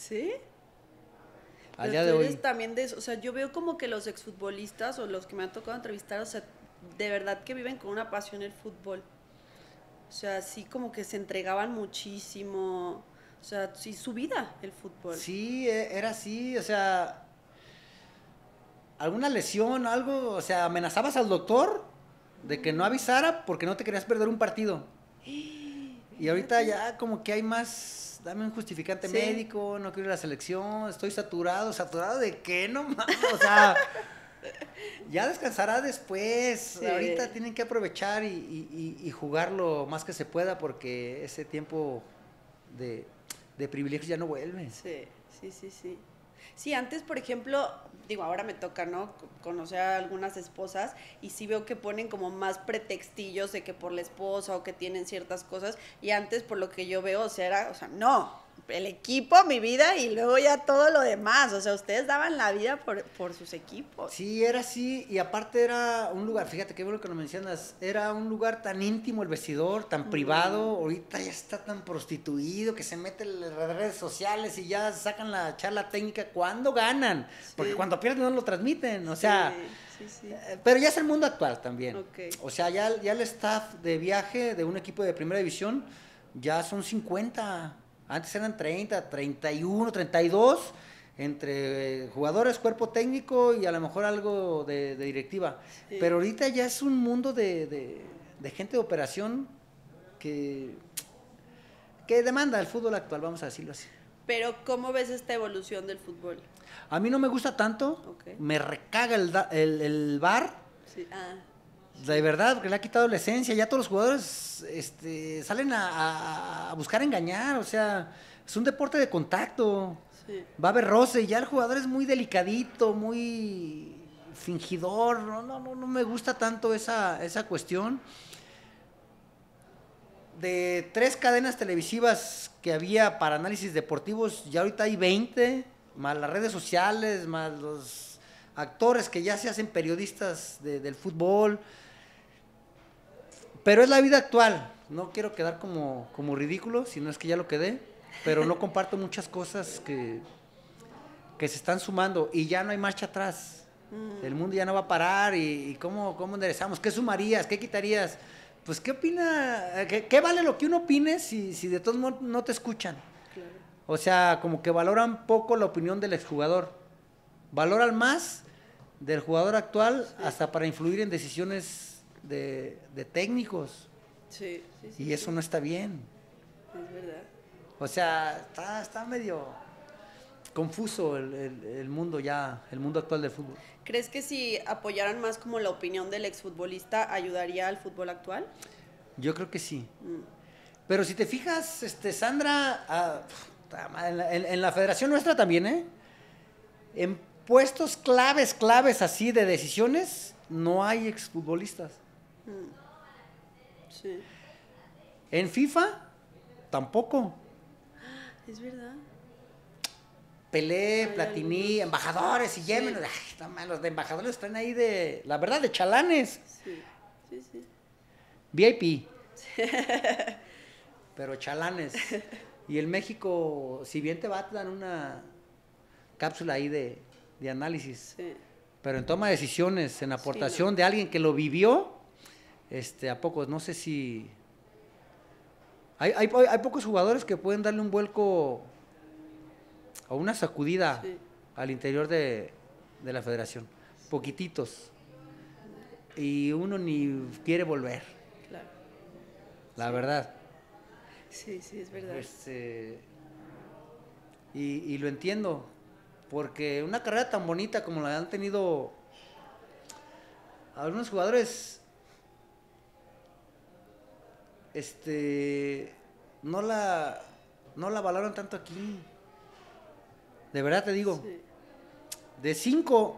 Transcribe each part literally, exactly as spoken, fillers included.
¿Sí? Al Pero día tú de eres hoy. también de eso, o sea, yo veo como que los exfutbolistas o los que me han tocado entrevistar, o sea, de verdad que viven con una pasión el fútbol. O sea, sí como que se entregaban muchísimo, o sea, sí su vida el fútbol. Sí, e- era así, o sea, alguna lesión, algo, o sea, amenazabas al doctor de que no avisara porque no te querías perder un partido. Y ahorita Fíjate. ya como que hay más, dame un justificante Sí, médico, no quiero ir a la selección, estoy saturado, saturado de qué, no mames, o sea, ya descansará después, ahorita sí, tienen que aprovechar y, y- y- y jugar lo más que se pueda porque ese tiempo de, de privilegios ya no vuelve. sí, sí, sí, sí. Sí, antes, por ejemplo, digo, ahora me toca, ¿no? Co- Conocer a algunas esposas y sí veo que ponen como más pretextillos de que por la esposa o que tienen ciertas cosas y antes, por lo que yo veo, o sea, era, o sea, no, el equipo, mi vida y luego ya todo lo demás, o sea, ustedes daban la vida por, por sus equipos. Sí, era así, y aparte era un lugar, fíjate qué bueno que lo mencionas, era un lugar tan íntimo el vestidor, tan privado, Mm, ahorita ya está tan prostituido que se mete en las redes sociales y ya sacan la charla técnica cuando ganan, porque sí, cuando pierden no lo transmiten, o sea, sí, sí, sí, eh, pero ya es el mundo actual también, ok, o sea, ya, ya el staff de viaje de un equipo de primera división ya son cincuenta, antes eran treinta, treinta y uno, treinta y dos entre jugadores, cuerpo técnico y a lo mejor algo de, de directiva. sí. Pero ahorita ya es un mundo de, de, de gente de operación que, que demanda el fútbol actual, vamos a decirlo así. Pero, ¿cómo ves esta evolución del fútbol? A mí no me gusta tanto, Ok, me recaga el, da- el, el bar, sí, ah, de verdad, porque le ha quitado la esencia. Ya todos los jugadores este, salen a, a- a buscar engañar, o sea, es un deporte de contacto. sí, Va a haber roce y ya el jugador es muy delicadito, muy fingidor, no, no, no, no me gusta tanto esa, esa cuestión. De tres cadenas televisivas que había para análisis deportivos, ya ahorita hay veinte, más las redes sociales, más los actores que ya se hacen periodistas de- del fútbol. Pero es la vida actual, no quiero quedar como, como ridículo, si no es que ya lo quedé, pero no comparto muchas cosas que, que se están sumando y ya no hay marcha atrás. El mundo ya no va a parar y, y cómo, cómo enderezamos, qué sumarías, qué quitarías. Pues qué opina, qué, qué vale lo que uno opine si, si de todos modos no te escuchan. claro. O sea, como que valoran poco la opinión del exjugador. Valoran más del jugador actual Sí, hasta para influir en decisiones de, de técnicos. sí, sí, sí, Y eso sí, no está bien. es verdad. O sea, está, está medio confuso el, el, el mundo ya, el mundo actual del fútbol. ¿Crees que si apoyaran más como la opinión del exfutbolista ayudaría al fútbol actual? Yo creo que sí. Mm, Pero si te fijas, este, Sandra, ah, en, la, en, en la federación nuestra también, ¿eh? En puestos claves, claves así de decisiones, no hay exfutbolistas. sí, En FIFA, tampoco. es verdad. Pelé, Hay Platini, algunos. embajadores y Sí, Yemen. Ay, no mames, los de embajadores están ahí de, la verdad, de chalanes. sí, sí, sí. V I P. Pero chalanes. Y el México, si bien te va a dar una cápsula ahí de, de análisis, Sí, pero en toma de decisiones, en sí, aportación no. de alguien que lo vivió, este, a pocos, no sé si... Hay, hay, hay pocos jugadores que pueden darle un vuelco o una sacudida Sí, al interior de, de la federación. Poquititos. Y uno ni quiere volver, claro. la Sí. verdad. Sí, sí, es verdad. Este, y, y lo entiendo, porque una carrera tan bonita como la han tenido algunos jugadores, este, no la, no la valoran tanto aquí. De verdad te digo, Sí, de cinco,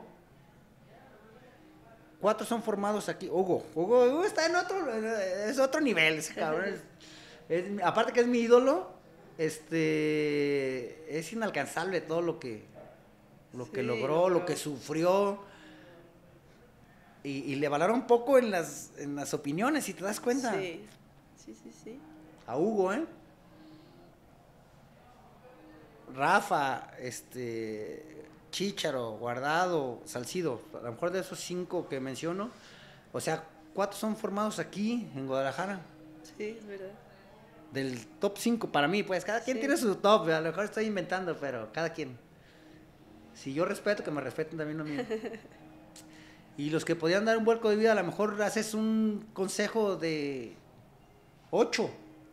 cuatro son formados aquí. Hugo, Hugo, Hugo está en otro, es otro nivel, ese cabrón. Es, es- aparte que es mi ídolo, este, es inalcanzable todo lo que, lo que sí, logró, logró. lo que sufrió. Y, y le valoran un poco en las, en las opiniones, si te das cuenta. Sí, sí, sí, sí. A Hugo, ¿eh? Rafa, este, Chícharo, Guardado, Salcido, a lo mejor de esos cinco que menciono, o sea, cuatro son formados aquí, en Guadalajara. Sí, es verdad. Del top cinco para mí, pues cada quien Sí. tiene su top, a lo mejor estoy inventando, pero cada quien. Si yo respeto, que me respeten también lo mío. Y los que podían dar un vuelco de vida, a lo mejor haces un consejo de ocho.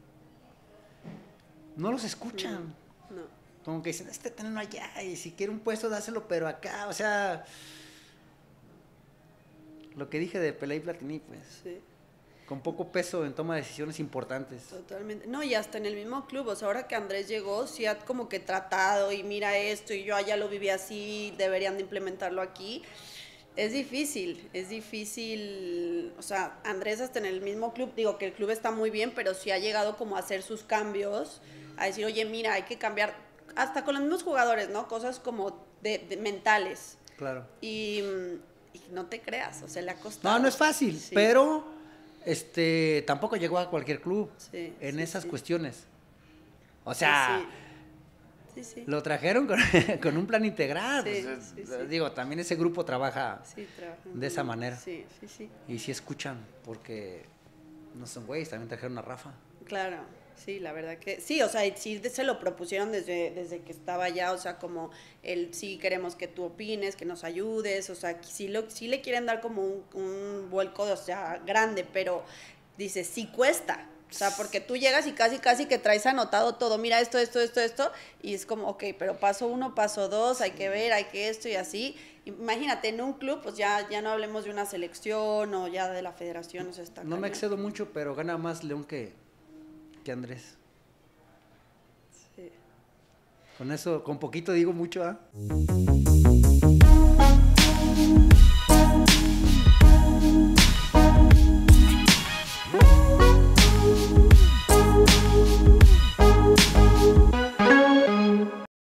No los escuchan. No. Como que dicen, este tenlo allá, y si quiere un puesto, dáselo, pero acá, o sea... Lo que dije de Pelé y Platini, pues, Sí. con poco peso en toma de decisiones importantes. Totalmente. No, y hasta en el mismo club, o sea, ahora que Andrés llegó, sí ha como que tratado y mira esto y yo allá lo viví así, deberían de implementarlo aquí. Es difícil, es difícil, o sea, Andrés hasta en el mismo club, digo que el club está muy bien, pero sí ha llegado como a hacer sus cambios, a decir, oye, mira, hay que cambiar, hasta con los mismos jugadores, ¿no? Cosas como de, de mentales. Claro. Y, y no te creas, o sea, le ha costado. No, no es fácil, Sí. pero este tampoco llegó a cualquier club Sí, en sí, esas sí. cuestiones. O sea, Sí, sí, sí. lo trajeron con, con un plan integral. Sí, Pues, sí, eh, sí. Digo, también ese grupo trabaja Sí, trabajan de esa muy- manera. Sí, sí, sí. Y sí escuchan, porque no son güeyes, también trajeron a Rafa. Claro, sí, la verdad que sí, o sea, y sí se lo propusieron desde, desde que estaba allá, o sea, como el sí queremos que tú opines, que nos ayudes, o sea, sí, lo, sí le quieren dar como un, un vuelco, o sea, grande, pero dice, sí cuesta. O sea, porque tú llegas y casi, casi que traes anotado todo, mira esto, esto, esto, esto, y es como, ok, pero paso uno, paso dos, hay que ver, hay que esto y así. Imagínate, en un club, pues ya, ya no hablemos de una selección o ya de la federación, o sea, está No me cañón. excedo mucho, pero gana más León que, que Andrés. Sí. Con eso, con poquito digo mucho, ¿ah?